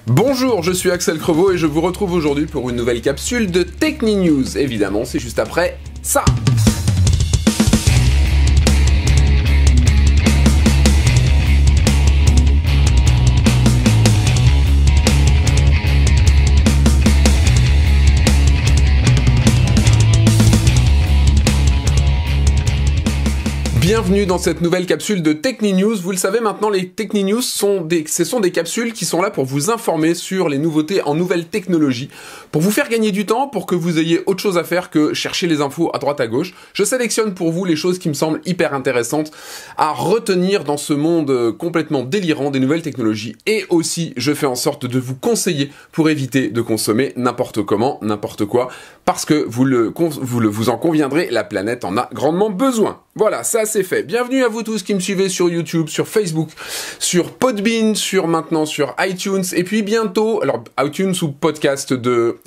Bonjour, je suis Axel Crevaux et je vous retrouve aujourd'hui pour une nouvelle capsule de TechniNews. Évidemment, c'est juste après ça. Bienvenue dans cette nouvelle capsule de TechniNews. Vous le savez maintenant, les TechniNews sont des capsules qui sont là pour vous informer sur les nouveautés en nouvelles technologies, pour vous faire gagner du temps, pour que vous ayez autre chose à faire que chercher les infos à droite à gauche. Je sélectionne pour vous les choses qui me semblent hyper intéressantes à retenir dans ce monde complètement délirant des nouvelles technologies. Et aussi, je fais en sorte de vous conseiller pour éviter de consommer n'importe comment, n'importe quoi, parce que vous en conviendrez, la planète en a grandement besoin. Voilà, ça c'est fait. Bienvenue à vous tous qui me suivez sur YouTube, sur Facebook, sur Podbean, sur iTunes, et puis bientôt, alors iTunes ou podcast de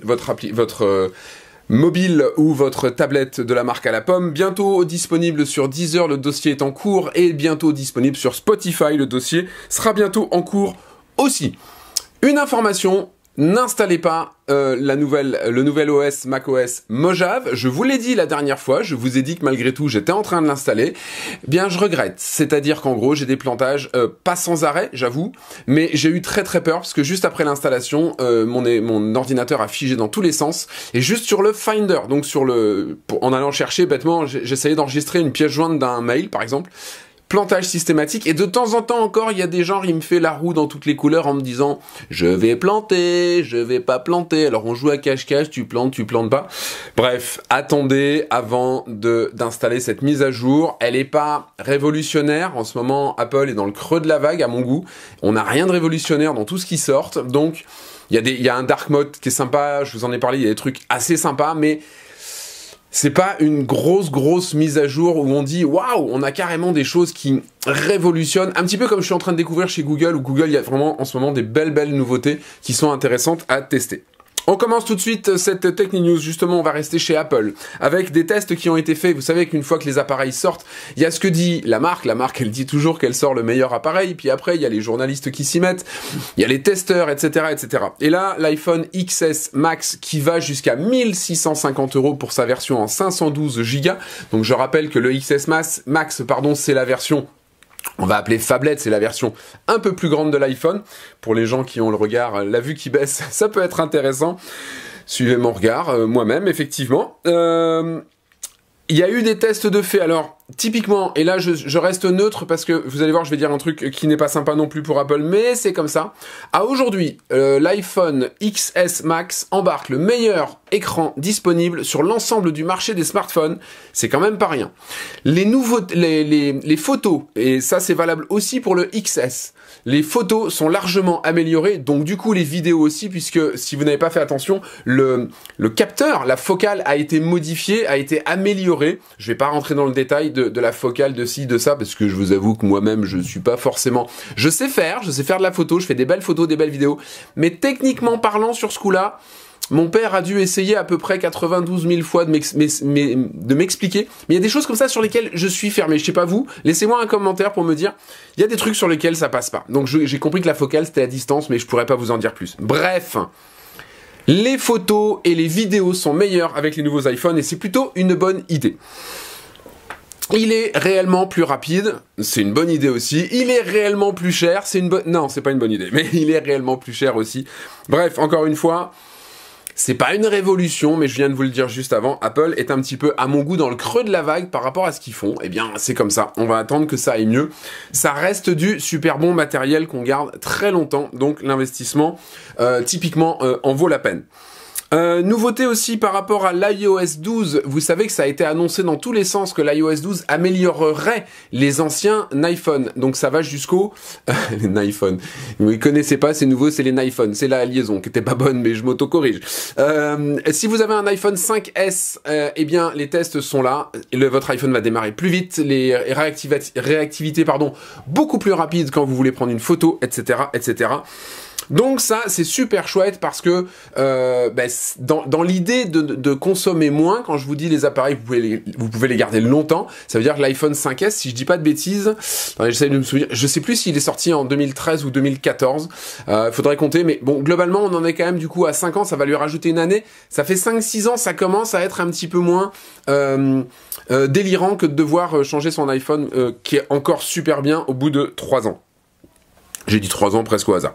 votre mobile ou votre tablette de la marque à la pomme, bientôt disponible sur Deezer, le dossier est en cours, et bientôt disponible sur Spotify, le dossier sera bientôt en cours aussi. Une information: n'installez pas le nouvel OS macOS Mojave. Je vous l'ai dit la dernière fois, je vous ai dit que malgré tout j'étais en train de l'installer. Bien, je regrette. C'est-à-dire qu'en gros j'ai des plantages pas sans arrêt, j'avoue, mais j'ai eu très peur parce que juste après l'installation, mon ordinateur a figé dans tous les sens, et juste sur le Finder, donc en allant chercher bêtement, j'essayais d'enregistrer une pièce jointe d'un mail par exemple. Plantage systématique, et de temps en temps encore, il y a des genres, il me fait la roue dans toutes les couleurs en me disant « Je vais planter, je vais pas planter ». Alors on joue à cache-cache, tu plantes pas. Bref, attendez avant d'installer cette mise à jour. Elle est pas révolutionnaire. En ce moment, Apple est dans le creux de la vague, à mon goût. On n'a rien de révolutionnaire dans tout ce qui sort. Donc, il y a un dark mode qui est sympa, je vous en ai parlé, il y a des trucs assez sympas, mais c'est pas une grosse mise à jour où on dit waouh, on a carrément des choses qui révolutionnent, un petit peu comme je suis en train de découvrir chez Google, où Google, il y a vraiment en ce moment des belles nouveautés qui sont intéressantes à tester. On commence tout de suite cette TechniNews. Justement, on va rester chez Apple avec des tests qui ont été faits. Vous savez qu'une fois que les appareils sortent, il y a ce que dit la marque. La marque, elle dit toujours qu'elle sort le meilleur appareil. Puis après, il y a les journalistes qui s'y mettent, il y a les testeurs, etc., etc. Et là, l'iPhone XS Max qui va jusqu'à 1650 € pour sa version en 512 Go. Donc je rappelle que le XS Max, c'est la version, on va appeler phablet, c'est la version un peu plus grande de l'iPhone. Pour les gens qui ont le regard, la vue qui baisse, ça peut être intéressant. Suivez mon regard, moi-même, effectivement. Il y a eu des tests de fait, alors typiquement, et là je reste neutre parce que vous allez voir, je vais dire un truc qui n'est pas sympa non plus pour Apple, mais c'est comme ça. À aujourd'hui, l'iPhone XS Max embarque le meilleur écran disponible sur l'ensemble du marché des smartphones. C'est quand même pas rien. Les photos, et ça c'est valable aussi pour le XS, les photos sont largement améliorées, donc du coup les vidéos aussi, puisque si vous n'avez pas fait attention, le capteur, la focale a été modifiée, a été améliorée. Je vais pas rentrer dans le détail de la focale, de ci, de ça, parce que je vous avoue que moi-même je suis pas forcément... Je sais faire de la photo, je fais des belles photos, des belles vidéos, mais techniquement parlant sur ce coup-là, mon père a dû essayer à peu près 92 000 fois de m'expliquer. Mais il y a des choses comme ça sur lesquelles je suis fermé. Je sais pas vous, laissez-moi un commentaire pour me dire, il y a des trucs sur lesquels ça passe pas. Donc j'ai compris que la focale c'était à distance, mais je pourrais pas vous en dire plus. Bref, les photos et les vidéos sont meilleures avec les nouveaux iPhones, et c'est plutôt une bonne idée. Il est réellement plus rapide, c'est une bonne idée aussi. Il est réellement plus cher, non, c'est pas une bonne idée, mais il est réellement plus cher aussi. Bref, encore une fois, c'est pas une révolution, mais je viens de vous le dire juste avant, Apple est un petit peu, à mon goût, dans le creux de la vague par rapport à ce qu'ils font. Eh bien, c'est comme ça, on va attendre que ça aille mieux. Ça reste du super bon matériel qu'on garde très longtemps, donc l'investissement, typiquement, en vaut la peine. Nouveauté aussi par rapport à l'iOS 12, vous savez que ça a été annoncé dans tous les sens que l'iOS 12 améliorerait les anciens iPhone. Donc ça va jusqu'au... les iPhone. Vous ne connaissez pas, c'est nouveau, c'est les iPhone. C'est la liaison qui était pas bonne, mais je m'auto-corrige. Si vous avez un iPhone 5S, eh bien les tests sont là. Votre iPhone va démarrer plus vite, les réactivités beaucoup plus rapides quand vous voulez prendre une photo, etc., etc. Donc ça, c'est super chouette parce que dans l'idée de consommer moins, quand je vous dis les appareils, vous pouvez les garder longtemps. Ça veut dire que l'iPhone 5S, si je dis pas de bêtises, j'essaie de me souvenir, je sais plus s'il est sorti en 2013 ou 2014, faudrait compter, mais bon, globalement, on en est quand même du coup à 5 ans, ça va lui rajouter une année, ça fait 5-6 ans, ça commence à être un petit peu moins délirant que de devoir changer son iPhone, qui est encore super bien au bout de 3 ans. J'ai dit 3 ans presque au hasard.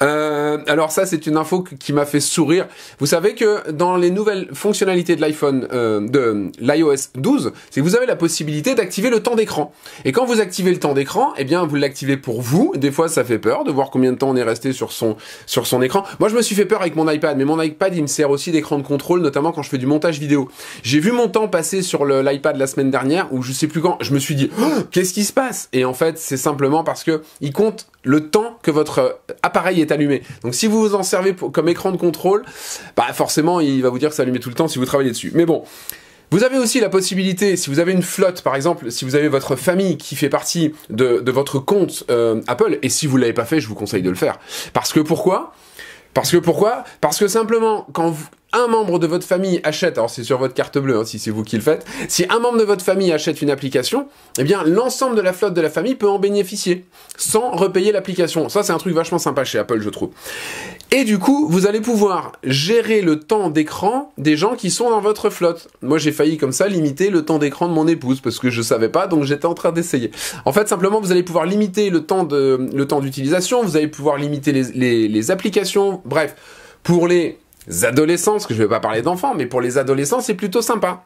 Alors ça, c'est une info qui m'a fait sourire. Vous savez que dans les nouvelles fonctionnalités de l'iPhone, de l'iOS 12, c'est que vous avez la possibilité d'activer le temps d'écran. Et quand vous activez le temps d'écran, eh bien, vous l'activez pour vous. Des fois, ça fait peur de voir combien de temps on est resté sur son écran. Moi, je me suis fait peur avec mon iPad, mais mon iPad, il me sert aussi d'écran de contrôle, notamment quand je fais du montage vidéo. J'ai vu mon temps passer sur l'iPad la semaine dernière, ou je sais plus quand, je me suis dit, oh, qu'est-ce qui se passe? Et en fait, c'est simplement parce que il compte le temps que votre appareil est allumé. Donc si vous vous en servez comme écran de contrôle, bah forcément il va vous dire que c'est allumé tout le temps si vous travaillez dessus. Mais bon, vous avez aussi la possibilité, si vous avez une flotte, par exemple, si vous avez votre famille qui fait partie de votre compte Apple, et si vous l'avez pas fait, je vous conseille de le faire. Parce que pourquoi ? Parce que simplement, quand un membre de votre famille achète, alors c'est sur votre carte bleue, hein, si c'est vous qui le faites, si un membre de votre famille achète une application, eh bien l'ensemble de la flotte de la famille peut en bénéficier, sans repayer l'application. Ça, c'est un truc vachement sympa chez Apple, je trouve. Et du coup, vous allez pouvoir gérer le temps d'écran des gens qui sont dans votre flotte. Moi, j'ai failli comme ça limiter le temps d'écran de mon épouse, parce que je savais pas, donc j'étais en train d'essayer. En fait, simplement, vous allez pouvoir limiter le temps d'utilisation, vous allez pouvoir limiter les applications, bref, pour les adolescents, parce que je vais pas parler d'enfants, mais pour les adolescents, c'est plutôt sympa.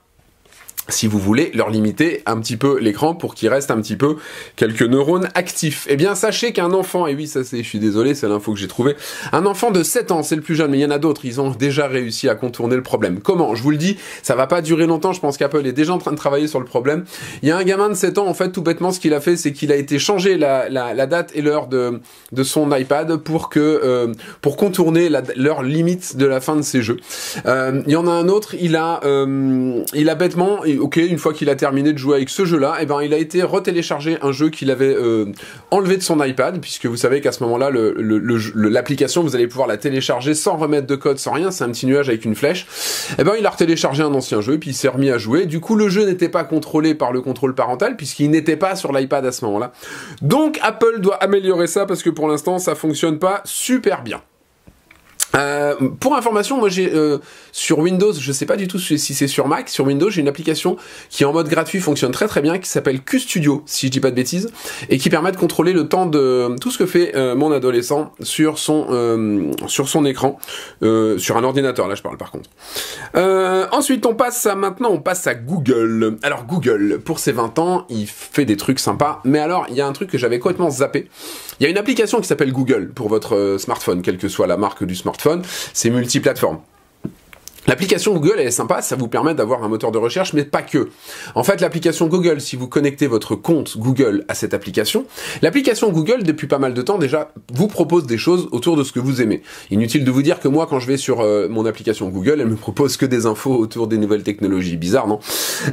Si vous voulez leur limiter un petit peu l'écran pour qu'il reste un petit peu quelques neurones actifs. Eh bien, sachez qu'un enfant, et oui, ça c'est, je suis désolé, c'est l'info que j'ai trouvée, un enfant de 7 ans, c'est le plus jeune, mais il y en a d'autres, ils ont déjà réussi à contourner le problème. Comment ? Je vous le dis, ça va pas durer longtemps, je pense qu'Apple est déjà en train de travailler sur le problème. Il y a un gamin de 7 ans, en fait, tout bêtement, ce qu'il a fait, c'est qu'il a été changer la date et l'heure de son iPad pour contourner l'heure limite de la fin de ses jeux. Il y en a un autre, il a bêtement, ok, une fois qu'il a terminé de jouer avec ce jeu-là, eh ben, il a été retéléchargé un jeu qu'il avait enlevé de son iPad, puisque vous savez qu'à ce moment-là, l'application, vous allez pouvoir la télécharger sans remettre de code, sans rien, c'est un petit nuage avec une flèche. Eh ben, il a retéléchargé un ancien jeu, puis il s'est remis à jouer. Du coup, le jeu n'était pas contrôlé par le contrôle parental, puisqu'il n'était pas sur l'iPad à ce moment-là. Donc, Apple doit améliorer ça, parce que pour l'instant, ça fonctionne pas super bien. Pour information, moi j'ai sur Windows, je sais pas du tout si c'est sur Mac, sur Windows j'ai une application qui en mode gratuit fonctionne très très bien, qui s'appelle QStudio, si je dis pas de bêtises, et qui permet de contrôler le temps de tout ce que fait mon adolescent sur son écran, sur un ordinateur, là je parle par contre. Ensuite on passe à Google. Alors Google, pour ses 20 ans, il fait des trucs sympas, mais alors il y a un truc que j'avais complètement zappé. Il y a une application qui s'appelle Google pour votre smartphone, quelle que soit la marque du smartphone, c'est multiplateforme. L'application Google, elle est sympa, ça vous permet d'avoir un moteur de recherche, mais pas que. En fait, l'application Google, si vous connectez votre compte Google à cette application, l'application Google, depuis pas mal de temps déjà, vous propose des choses autour de ce que vous aimez. Inutile de vous dire que moi, quand je vais sur mon application Google, elle me propose que des infos autour des nouvelles technologies. Bizarre, non ?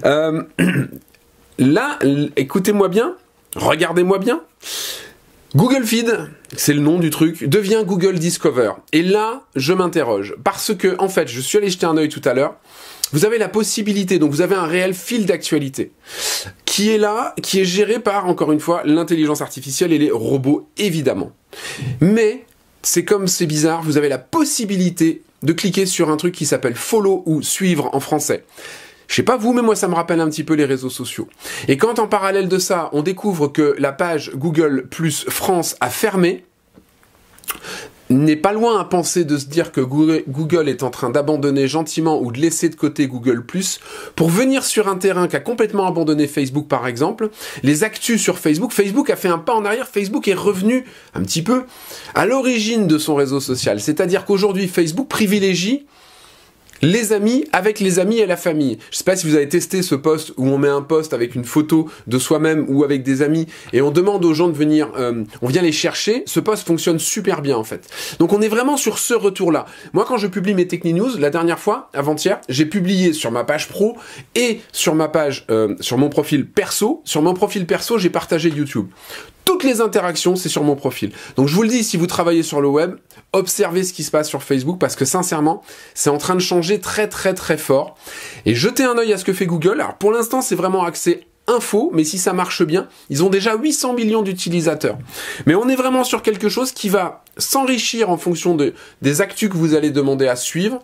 Là, écoutez-moi bien, regardez-moi bien. Google Feed, c'est le nom du truc, devient Google Discover. Et là, je m'interroge. Parce que, en fait, je suis allé jeter un œil tout à l'heure. Vous avez la possibilité, donc vous avez un réel fil d'actualité qui est là, qui est géré par, encore une fois, l'intelligence artificielle et les robots, évidemment. Mais, c'est comme c'est bizarre, vous avez la possibilité de cliquer sur un truc qui s'appelle follow ou suivre en français. Je sais pas vous, mais moi ça me rappelle un petit peu les réseaux sociaux. Et quand en parallèle de ça, on découvre que la page Google Plus France a fermé, n'est pas loin à penser de se dire que Google est en train d'abandonner gentiment ou de laisser de côté Google Plus pour venir sur un terrain qu'a complètement abandonné Facebook par exemple. Les actus sur Facebook, Facebook a fait un pas en arrière, Facebook est revenu un petit peu à l'origine de son réseau social. C'est-à-dire qu'aujourd'hui Facebook privilégie les amis avec les amis et la famille. Je sais pas si vous avez testé ce post où on met un post avec une photo de soi-même ou avec des amis et on demande aux gens de venir, on vient les chercher. Ce post fonctionne super bien en fait. Donc on est vraiment sur ce retour-là. Moi quand je publie mes Techni-News, la dernière fois, avant-hier, j'ai publié sur ma page pro et sur ma page, sur mon profil perso. Sur mon profil perso, j'ai partagé YouTube. Toutes les interactions, c'est sur mon profil. Donc je vous le dis, si vous travaillez sur le web, observez ce qui se passe sur Facebook parce que sincèrement, c'est en train de changer très très très fort. Et jetez un œil à ce que fait Google. Alors pour l'instant, c'est vraiment axé info, mais si ça marche bien, ils ont déjà 800 millions d'utilisateurs. Mais on est vraiment sur quelque chose qui va s'enrichir en fonction des actus que vous allez demander à suivre.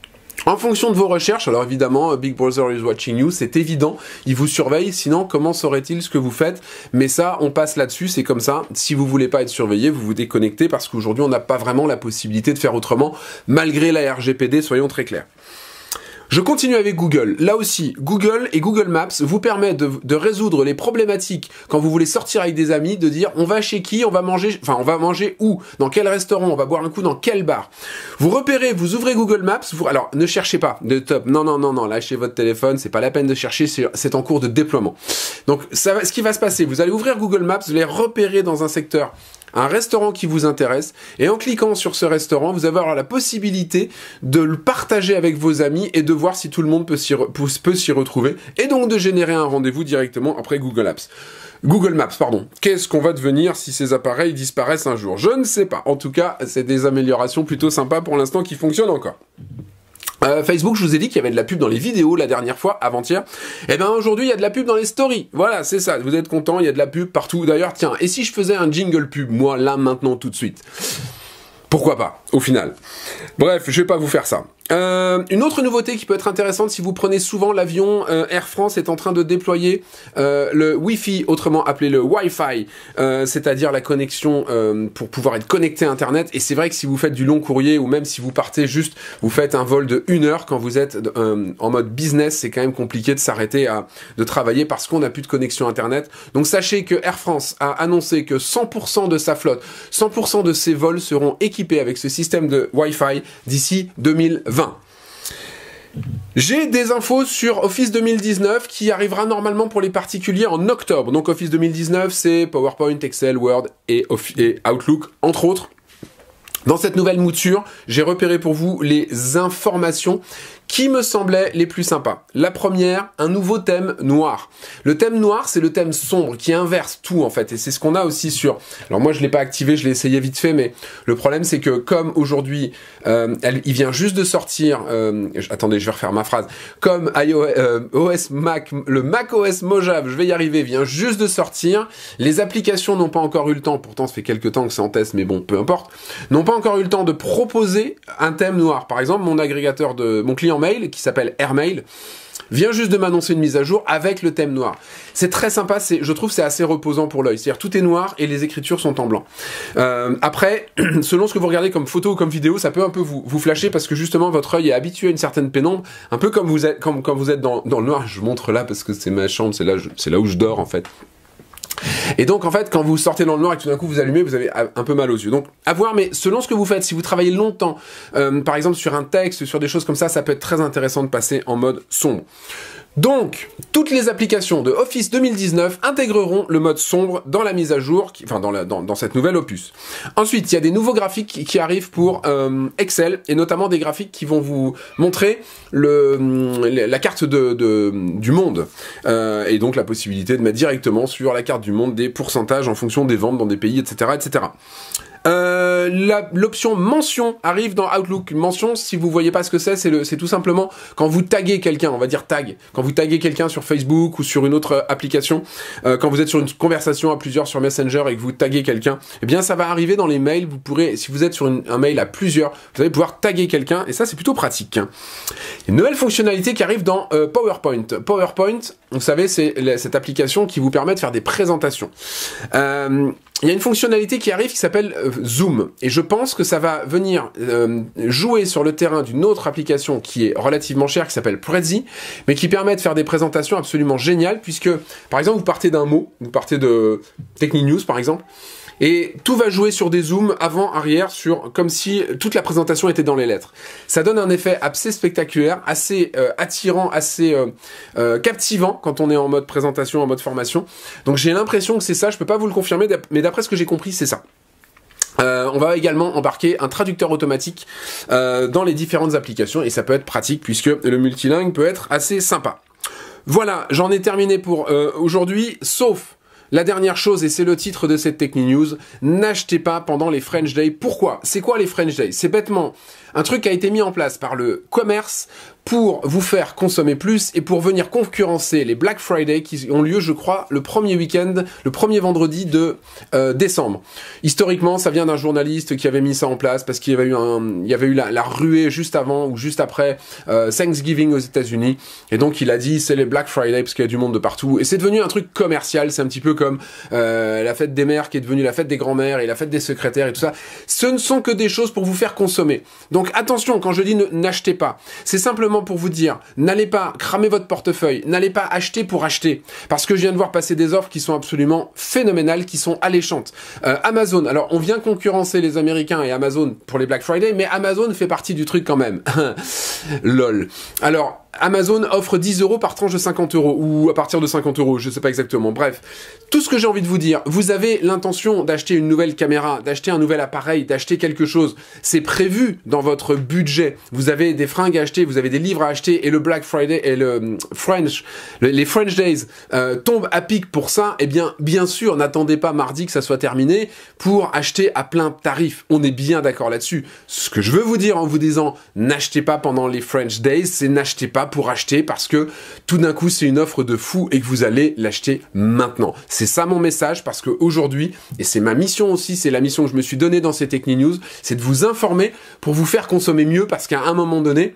En fonction de vos recherches, alors évidemment, Big Brother is watching you, c'est évident, il vous surveille, sinon comment saurait-il ce que vous faites? Mais ça, on passe là-dessus, c'est comme ça, si vous voulez pas être surveillé, vous vous déconnectez, parce qu'aujourd'hui, on n'a pas vraiment la possibilité de faire autrement, malgré la RGPD, soyons très clairs. Je continue avec Google. Là aussi, Google et Google Maps vous permettent de résoudre les problématiques quand vous voulez sortir avec des amis, de dire on va chez qui, on va manger où, dans quel restaurant, on va boire un coup dans quel bar. Vous repérez, vous ouvrez Google Maps, alors ne cherchez pas de top, non, lâchez votre téléphone, c'est pas la peine de chercher, c'est en cours de déploiement. Donc ce qui va se passer, vous allez ouvrir Google Maps, vous allez repérer dans un secteur un restaurant qui vous intéresse, et en cliquant sur ce restaurant, vous allez avoir la possibilité de le partager avec vos amis et de voir si tout le monde peut s'y retrouver, et donc de générer un rendez-vous directement après Google Maps, pardon. Qu'est-ce qu'on va devenir si ces appareils disparaissent un jour? Je ne sais pas. En tout cas, c'est des améliorations plutôt sympas pour l'instant qui fonctionnent encore. Facebook, je vous ai dit qu'il y avait de la pub dans les vidéos la dernière fois, avant-hier. Eh ben aujourd'hui, il y a de la pub dans les stories. Voilà, c'est ça. Vous êtes contents, il y a de la pub partout. D'ailleurs, tiens, et si je faisais un jingle pub, moi, là, maintenant, tout de suite? Pourquoi pas, au final. Bref, je vais pas vous faire ça. Une autre nouveauté qui peut être intéressante si vous prenez souvent l'avion, Air France est en train de déployer le Wi-Fi, autrement appelé le Wi-Fi, c'est-à-dire la connexion pour pouvoir être connecté à Internet. Et c'est vrai que si vous faites du long courrier ou même si vous partez juste, vous faites un vol de 1 heure quand vous êtes en mode business, c'est quand même compliqué de s'arrêter de travailler parce qu'on n'a plus de connexion Internet. Donc sachez que Air France a annoncé que 100% de sa flotte, 100% de ses vols seront équipés avec ce système de Wi-Fi d'ici 2020. J'ai des infos sur Office 2019 qui arrivera normalement pour les particuliers en octobre. Donc Office 2019, c'est PowerPoint, Excel, Word et Outlook, entre autres. Dans cette nouvelle mouture, j'ai repéré pour vous les informations qui me semblaient les plus sympas. La première, un nouveau thème noir. Le thème noir, c'est le thème sombre qui inverse tout en fait. Et c'est ce qu'on a aussi sur... Alors moi, je l'ai pas activé, je l'ai essayé vite fait, mais le problème, c'est que comme aujourd'hui, il vient juste de sortir... attendez, je vais refaire ma phrase. Comme OS Mac, le Mac OS Mojave, je vais y arriver, vient juste de sortir. Les applications n'ont pas encore eu le temps, pourtant ça fait quelques temps que c'est en test, mais bon, peu importe, n'ont pas encore eu le temps de proposer un thème noir. Par exemple, mon agrégateur de mon client mail, qui s'appelle Airmail, vient juste de m'annoncer une mise à jour avec le thème noir. C'est très sympa, je trouve c'est assez reposant pour l'œil. C'est-à-dire tout est noir et les écritures sont en blanc. Après, selon ce que vous regardez comme photo ou comme vidéo, ça peut un peu vous flasher parce que justement votre œil est habitué à une certaine pénombre, un peu comme vous êtes quand vous êtes dans le noir. Je vous montre là parce que c'est ma chambre, c'est là où je dors en fait. Et donc en fait quand vous sortez dans le noir et que tout d'un coup vous allumez, vous avez un peu mal aux yeux. Donc à voir, mais selon ce que vous faites, si vous travaillez longtemps, par exemple sur un texte, sur des choses comme ça peut être très intéressant de passer en mode sombre. Donc, toutes les applications de Office 2019 intégreront le mode sombre dans la mise à jour, dans cette nouvelle opus. Ensuite, il y a des nouveaux graphiques qui arrivent pour Excel, et notamment des graphiques qui vont vous montrer la carte du monde, et donc la possibilité de mettre directement sur la carte du monde des pourcentages en fonction des ventes dans des pays, etc., etc. L'option mention arrive dans Outlook. Mention, si vous voyez pas ce que c'est tout simplement quand vous taguez quelqu'un, on va dire tag, quand vous taguez quelqu'un sur Facebook ou sur une autre application, quand vous êtes sur une conversation à plusieurs sur Messenger et que vous taguez quelqu'un, eh bien ça va arriver dans les mails. Vous pourrez, si vous êtes sur un mail à plusieurs, vous allez pouvoir taguer quelqu'un et ça c'est plutôt pratique. Hein. Une nouvelle fonctionnalité qui arrive dans PowerPoint. PowerPoint, vous savez, c'est cette application qui vous permet de faire des présentations. Il y a une fonctionnalité qui arrive qui s'appelle Zoom. Et je pense que ça va venir jouer sur le terrain d'une autre application qui est relativement chère, qui s'appelle Prezi, mais qui permet de faire des présentations absolument géniales, puisque, par exemple, vous partez d'un mot, vous partez de TechniNews, par exemple, et tout va jouer sur des zooms avant, arrière, comme si toute la présentation était dans les lettres. Ça donne un effet assez spectaculaire, assez attirant, assez captivant quand on est en mode présentation, en mode formation. Donc j'ai l'impression que c'est ça, je peux pas vous le confirmer, mais d'après ce que j'ai compris, c'est ça. On va également embarquer un traducteur automatique dans les différentes applications, et ça peut être pratique puisque le multilingue peut être assez sympa. Voilà, j'en ai terminé pour aujourd'hui, sauf la dernière chose, et c'est le titre de cette Techni News, n'achetez pas pendant les French Day. Pourquoi? C'est quoi les French Day? C'est bêtement un truc qui a été mis en place par le commerce pour vous faire consommer plus et pour venir concurrencer les Black Friday qui ont lieu, je crois, le premier week-end, le premier vendredi de décembre. Historiquement, ça vient d'un journaliste qui avait mis ça en place parce qu'il y avait eu la ruée juste avant ou juste après Thanksgiving aux États-Unis, et donc il a dit c'est les Black Friday parce qu'il y a du monde de partout, et c'est devenu un truc commercial. C'est un petit peu comme la fête des mères qui est devenue la fête des grands-mères et la fête des secrétaires et tout ça. Ce ne sont que des choses pour vous faire consommer. Donc attention, quand je dis n'achetez pas, c'est simplement pour vous dire, n'allez pas cramer votre portefeuille, n'allez pas acheter pour acheter, parce que je viens de voir passer des offres qui sont absolument phénoménales, qui sont alléchantes. Amazon, alors on vient concurrencer les Américains et Amazon pour les Black Friday, mais Amazon fait partie du truc quand même. Lol. Alors, Amazon offre 10 € par tranche de 50 €, ou à partir de 50 €, je sais pas exactement. Bref, tout ce que j'ai envie de vous dire, vous avez l'intention d'acheter une nouvelle caméra, d'acheter un nouvel appareil, d'acheter quelque chose, c'est prévu dans votre budget. Vous avez des fringues à acheter, vous avez des livres à acheter, et le Black Friday et les French Days tombent à pic pour ça. Eh bien sûr, n'attendez pas mardi que ça soit terminé pour acheter à plein tarif. On est bien d'accord là-dessus. Ce que je veux vous dire en vous disant n'achetez pas pendant les French Days, c'est n'achetez pas pour acheter parce que tout d'un coup c'est une offre de fou et que vous allez l'acheter maintenant. C'est ça mon message, parce qu'aujourd'hui, et c'est ma mission aussi, c'est la mission que je me suis donnée dans ces Techni News, c'est de vous informer pour vous faire consommer mieux, parce qu'à un moment donné,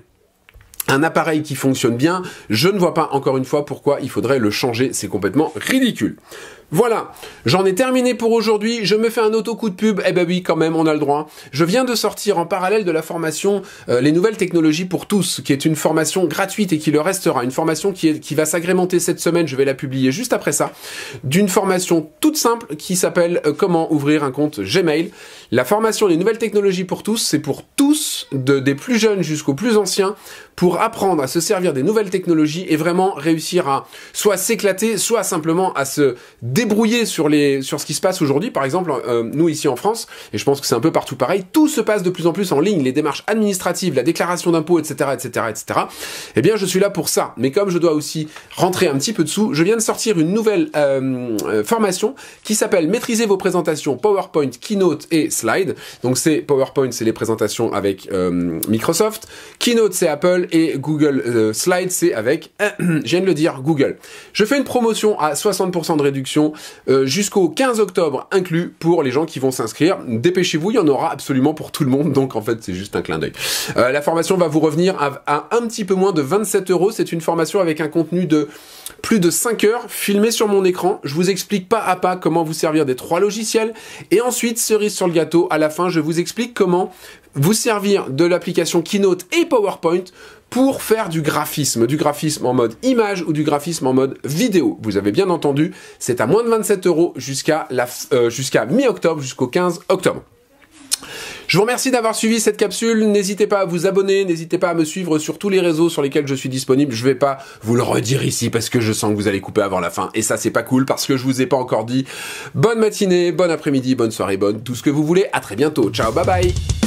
un appareil qui fonctionne bien, je ne vois pas encore une fois pourquoi il faudrait le changer, c'est complètement ridicule. Voilà, j'en ai terminé pour aujourd'hui, je me fais un auto-coup de pub, eh ben oui, quand même, on a le droit. Je viens de sortir en parallèle de la formation Les Nouvelles Technologies pour tous, qui est une formation gratuite et qui le restera, une formation qui va s'agrémenter cette semaine, je vais la publier juste après ça, d'une formation toute simple qui s'appelle Comment ouvrir un compte Gmail. La formation Les Nouvelles Technologies pour tous, c'est pour tous, des plus jeunes jusqu'aux plus anciens, pour apprendre à se servir des nouvelles technologies et vraiment réussir à soit s'éclater, soit simplement à se débrouiller sur ce qui se passe aujourd'hui. Par exemple, nous ici en France, et je pense que c'est un peu partout pareil, tout se passe de plus en plus en ligne, les démarches administratives, la déclaration d'impôts, etc., etc., etc. Eh bien, je suis là pour ça. Mais comme je dois aussi rentrer un petit peu dessous, je viens de sortir une nouvelle formation qui s'appelle Maîtriser vos présentations PowerPoint, Keynote et Slide. Donc c'est PowerPoint, c'est les présentations avec Microsoft, Keynote c'est Apple, et Google Slide c'est avec, je viens de le dire, Google. Je fais une promotion à 60% de réduction jusqu'au 15 octobre inclus pour les gens qui vont s'inscrire. Dépêchez-vous, il y en aura absolument pour tout le monde, donc en fait c'est juste un clin d'œil. La formation va vous revenir à un petit peu moins de 27 €. C'est une formation avec un contenu de plus de 5 heures filmé sur mon écran. Je vous explique pas à pas comment vous servir des 3 logiciels, et ensuite, cerise sur le gâteau, à la fin je vous explique comment vous servir de l'application Keynote et PowerPoint pour faire du graphisme en mode image ou du graphisme en mode vidéo. Vous avez bien entendu, c'est à moins de 27 € jusqu'à mi-octobre, jusqu'au 15 octobre. Je vous remercie d'avoir suivi cette capsule, n'hésitez pas à vous abonner, n'hésitez pas à me suivre sur tous les réseaux sur lesquels je suis disponible. Je vais pas vous le redire ici parce que je sens que vous allez couper avant la fin, et ça c'est pas cool parce que je vous ai pas encore dit bonne matinée, bon après-midi, bonne soirée, bonne tout ce que vous voulez. À très bientôt, ciao, bye bye.